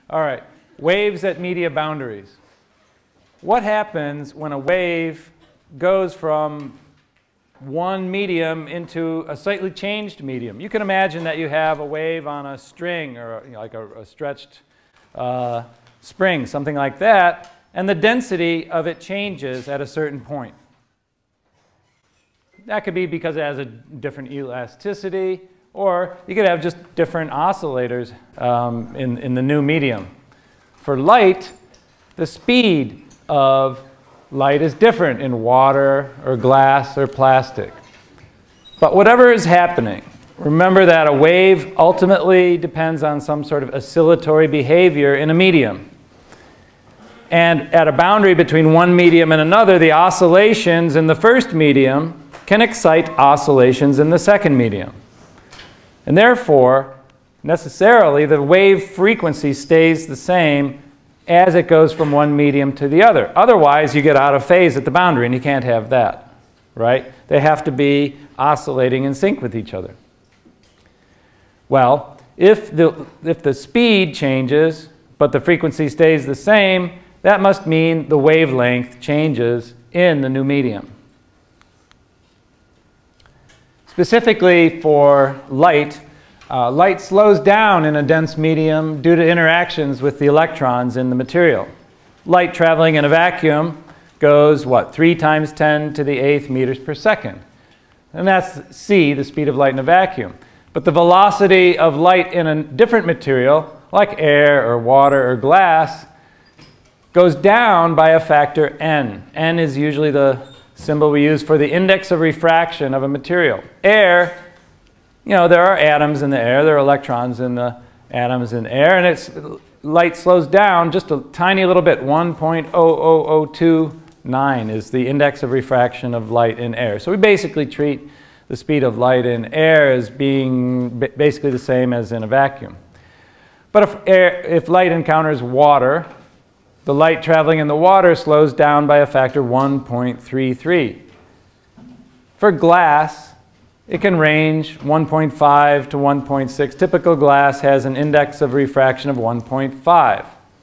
All right, waves at media boundaries. What happens when a wave goes from one medium into a slightly changed medium? You can imagine that you have a wave on a string or like a stretched spring, something like that, and the density of it changes at a certain point. That could be because it has a different elasticity, or you could have just different oscillators in the new medium. For light, the speed of light is different in water or glass or plastic. But whatever is happening, remember that a wave ultimately depends on some sort of oscillatory behavior in a medium. And at a boundary between one medium and another, the oscillations in the first medium can excite oscillations in the second medium. And therefore, necessarily, the wave frequency stays the same as it goes from one medium to the other. Otherwise, you get out of phase at the boundary, and you can't have that, right? They have to be oscillating in sync with each other. Well, if the speed changes, but the frequency stays the same, that must mean the wavelength changes in the new medium. Specifically for light, light slows down in a dense medium due to interactions with the electrons in the material. Light traveling in a vacuum goes, what, 3 × 10⁸ meters per second. And that's c, the speed of light in a vacuum. But the velocity of light in a different material, like air or water or glass, goes down by a factor n. N is usually the symbol we use for the index of refraction of a material. Air, you know, there are atoms in the air, there are electrons in the atoms in air, and light slows down just a tiny little bit. 1.00029 is the index of refraction of light in air. So we basically treat the speed of light in air as being basically the same as in a vacuum. But if light encounters water, the light traveling in the water slows down by a factor 1.33. For glass, it can range 1.5 to 1.6. Typical glass has an index of refraction of 1.5.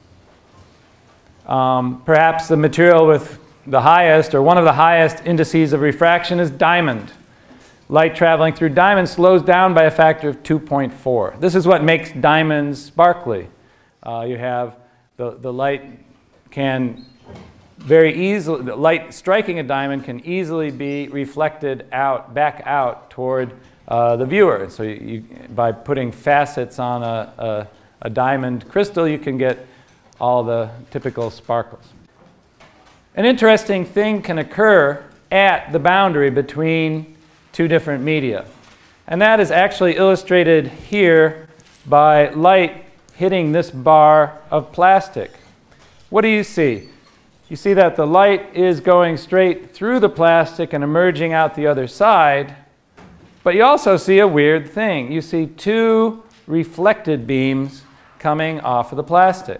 Perhaps the material with the highest, or one of the highest indices of refraction is diamond. Light traveling through diamond slows down by a factor of 2.4. This is what makes diamonds sparkly. You have the light can very easily, the light striking a diamond can easily be reflected back out toward the viewer. So by putting facets on a diamond crystal, you can get all the typical sparkles. An interesting thing can occur at the boundary between two different media. And that is actually illustrated here by light hitting this bar of plastic. What do you see? You see that the light is going straight through the plastic and emerging out the other side, but you also see a weird thing. You see 2 reflected beams coming off of the plastic.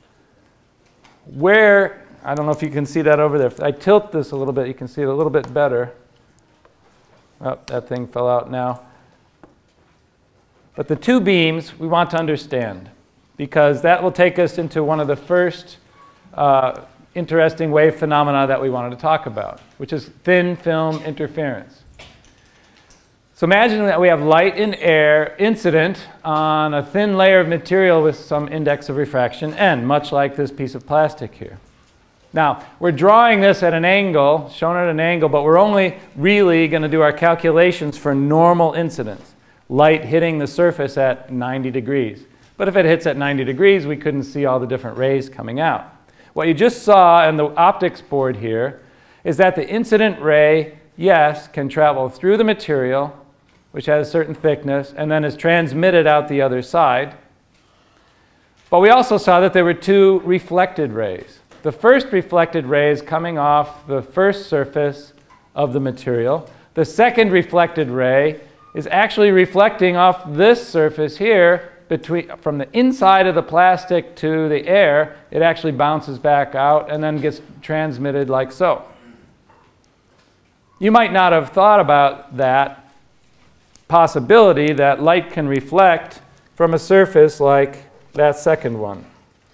Where, I don't know if you can see that over there. If I tilt this a little bit, you can see it a little bit better. Oh, that thing fell out now. But the 2 beams we want to understand, because that will take us into one of the first interesting wave phenomena that we wanted to talk about, which is thin film interference. So imagine that we have light in air incident on a thin layer of material with some index of refraction n, much like this piece of plastic here. Now, we're drawing this at an angle, shown at an angle, but we're only really going to do our calculations for normal incidence, light hitting the surface at 90 degrees. But if it hits at 90 degrees, we couldn't see all the different rays coming out. What you just saw in the optics board here is that the incident ray, yes, can travel through the material, which has a certain thickness, and then is transmitted out the other side. But we also saw that there were 2 reflected rays. The first reflected ray is coming off the first surface of the material. The second reflected ray is actually reflecting off this surface here. From the inside of the plastic to the air, it actually bounces back out and then gets transmitted like so. You might not have thought about that possibility that light can reflect from a surface like that second one.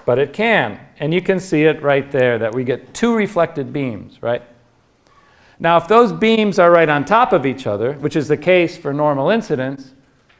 but it can. And you can see it right there, that we get two reflected beams, right? Now, if those beams are right on top of each other, which is the case for normal incidence,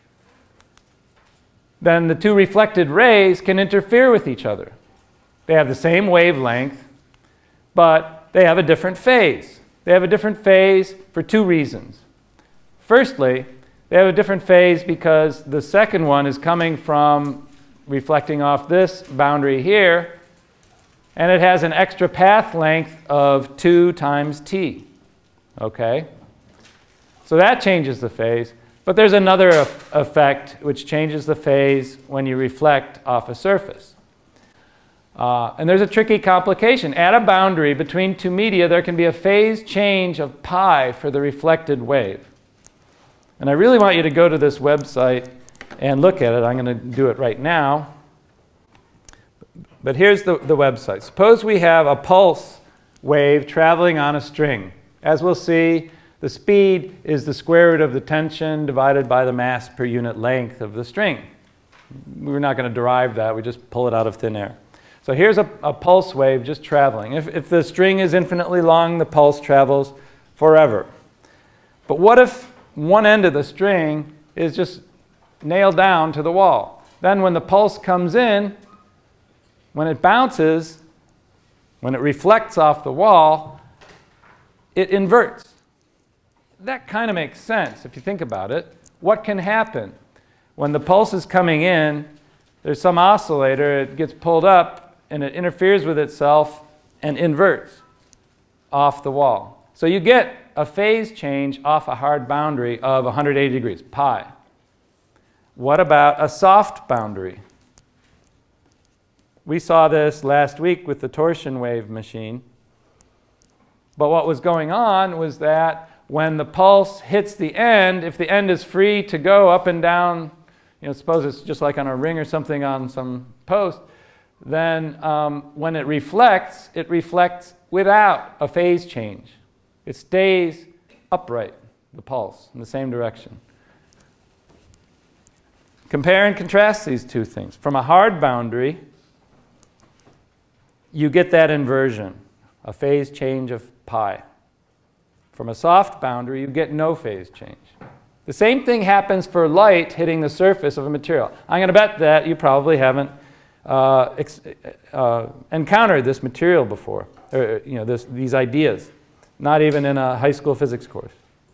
then the two reflected rays can interfere with each other. They have the same wavelength, but they have a different phase. They have a different phase for two reasons. Firstly, they have a different phase because the second one is coming from reflecting off this boundary here, and it has an extra path length of 2 times t. Okay? So that changes the phase. But there's another effect which changes the phase when you reflect off a surface. And there's a tricky complication. At a boundary between two media, there can be a phase change of pi for the reflected wave. And I really want you to go to this website and look at it. I'm going to do it right now. But here's the website. Suppose we have a pulse wave traveling on a string. As we'll see, the speed is the square root of the tension divided by the mass per unit length of the string. We're not going to derive that. We just pull it out of thin air. So here's a pulse wave just traveling. If the string is infinitely long, the pulse travels forever. But what if one end of the string is just nailed down to the wall? Then when the pulse comes in, when it bounces, when it reflects off the wall, it inverts. That kind of makes sense if you think about it. What can happen? When the pulse is coming in, there's some oscillator, it gets pulled up, and it interferes with itself and inverts off the wall. So you get a phase change off a hard boundary of 180 degrees, pi. What about a soft boundary? We saw this last week with the torsion wave machine. But what was going on was that when the pulse hits the end, if the end is free to go up and down, suppose it's just like on a ring or something on some post, then when it reflects without a phase change. It stays upright, the pulse, in the same direction. Compare and contrast these two things. From a hard boundary, you get that inversion, a phase change of pi. From a soft boundary, you get no phase change. The same thing happens for light hitting the surface of a material. I'm going to bet that you probably haven't encountered this material before, or these ideas, not even in a high school physics course.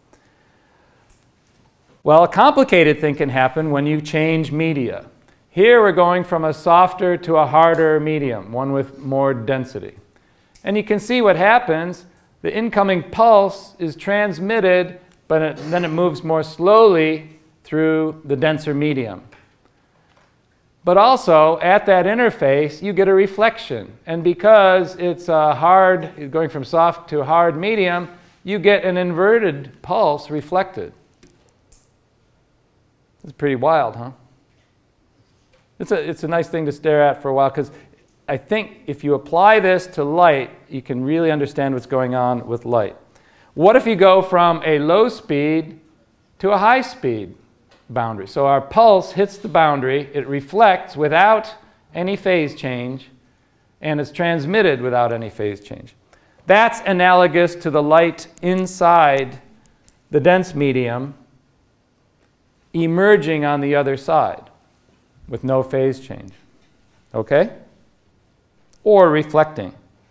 Well, a complicated thing can happen when you change media. Here we're going from a softer to a harder medium, one with more density. And you can see what happens. The incoming pulse is transmitted, but then it moves more slowly through the denser medium. But also, at that interface, you get a reflection. And because it's going from soft to hard medium, you get an inverted pulse reflected. It's pretty wild, huh? It's a nice thing to stare at for a while, because I think if you apply this to light, you can really understand what's going on with light. What if you go from a low speed to a high speed boundary? So our pulse hits the boundary, it reflects without any phase change, and it's transmitted without any phase change. That's analogous to the light inside the dense medium emerging on the other side with no phase change. Okay? Or reflecting.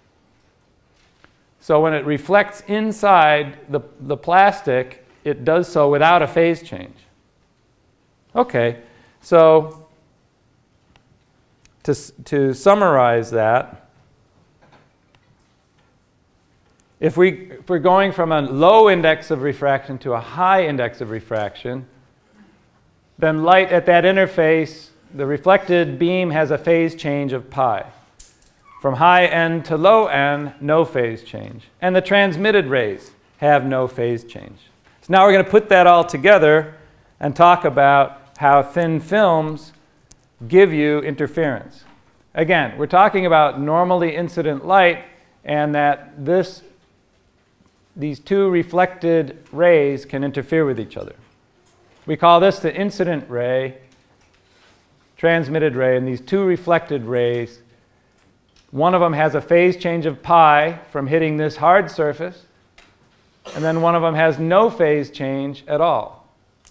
So when it reflects inside the plastic, it does so without a phase change. Okay, so to summarize that, if we're going from a low index of refraction to a high index of refraction, then light at that interface, the reflected beam has a phase change of pi. From high n to low n, no phase change. And the transmitted rays have no phase change. So now we're going to put that all together and talk about how thin films give you interference. Again, we're talking about normally incident light, and that these two reflected rays can interfere with each other. We call this the incident ray, transmitted ray, and these two reflected rays One of them has a phase change of pi from hitting this hard surface, and then one of them has no phase change at all.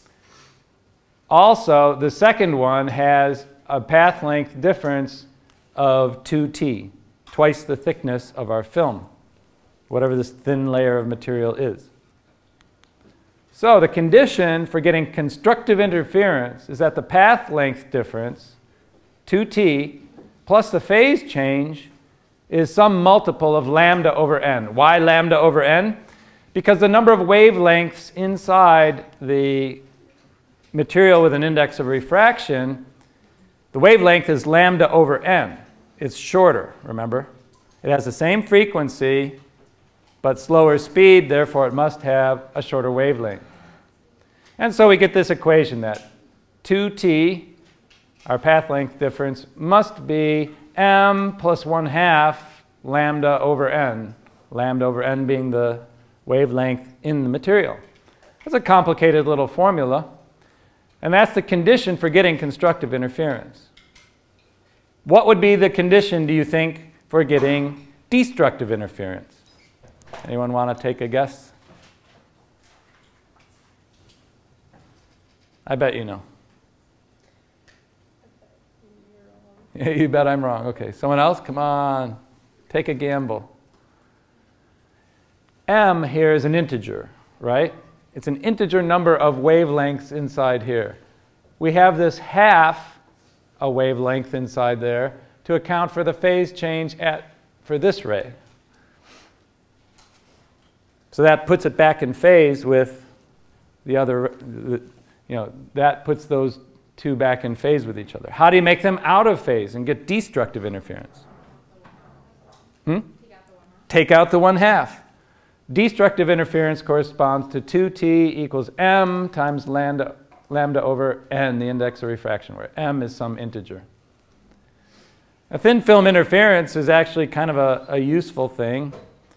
Also, the second one has a path length difference of 2t, twice the thickness of our film, whatever this thin layer of material is. So the condition for getting constructive interference is that the path length difference, 2t, plus the phase change is some multiple of lambda over n. Why lambda over n? Because the number of wavelengths inside the material with an index of refraction, the wavelength is lambda over n. It's shorter, remember? It has the same frequency, but slower speed, therefore it must have a shorter wavelength. And so we get this equation that 2t, our path length difference, must be m plus 1/2 lambda over n being the wavelength in the material. That's a complicated little formula, and that's the condition for getting constructive interference. What would be the condition, do you think, for getting destructive interference? Anyone want to take a guess? I bet you know. You bet I'm wrong. Okay, someone else? Come on. Take a gamble. M here is an integer, right? It's an integer number of wavelengths inside here. We have this half a wavelength inside there to account for the phase change for this ray. So that puts it back in phase with the other, that puts those two back in phase with each other. How do you make them out of phase and get destructive interference? Take out the 1/2. Destructive interference corresponds to 2t equals m times lambda over n, the index of refraction, where m is some integer. A thin film interference is actually kind of a useful thing.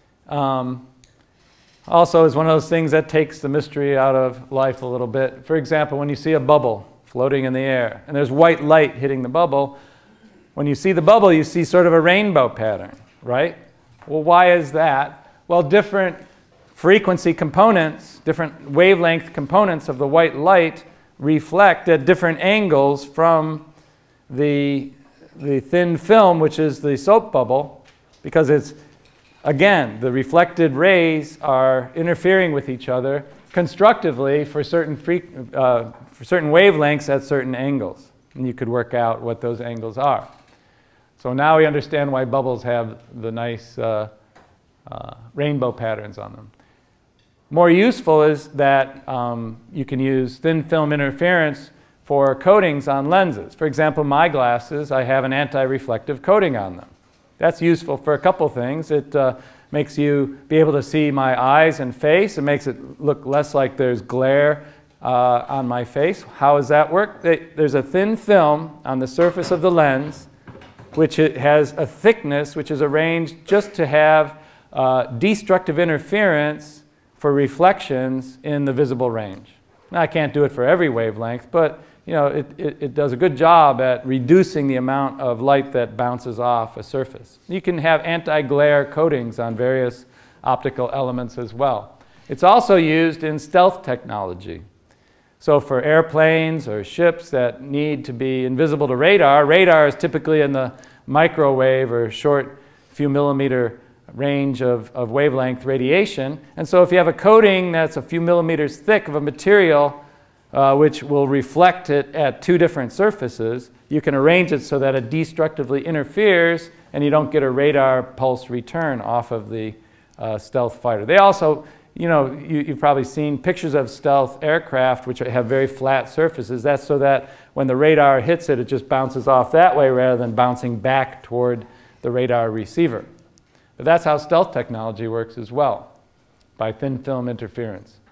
Also is one of those things that takes the mystery out of life a little bit. For example, when you see a bubble floating in the air and there's white light hitting the bubble, when you see the bubble you see sort of a rainbow pattern, right? Well, why is that? Well, different frequency components, different wavelength components of the white light reflect at different angles from the thin film, which is the soap bubble, because it's, again, the reflected rays are interfering with each other constructively for certain wavelengths at certain angles. And you could work out what those angles are. So now we understand why bubbles have the nice rainbow patterns on them. More useful is that you can use thin film interference for coatings on lenses. For example, my glasses, I have an anti-reflective coating on them. That's useful for a couple things. It makes you be able to see my eyes and face. It makes it look less like there's glare on my face. How does that work? There's a thin film on the surface of the lens, which it has a thickness which is arranged just to have destructive interference for reflections in the visible range. Now, I can't do it for every wavelength, but it does a good job at reducing the amount of light that bounces off a surface. You can have anti-glare coatings on various optical elements as well. It's also used in stealth technology. So for airplanes or ships that need to be invisible to radar, radar is typically in the microwave or short few millimeter range of wavelength radiation. And so if you have a coating that's a few millimeters thick of a material which will reflect it at two different surfaces, you can arrange it so that it destructively interferes and you don't get a radar pulse return off of the stealth fighter. They also, you've probably seen pictures of stealth aircraft which have very flat surfaces. That's so that when the radar hits it, it just bounces off that way rather than bouncing back toward the radar receiver. But that's how stealth technology works as well, by thin film interference.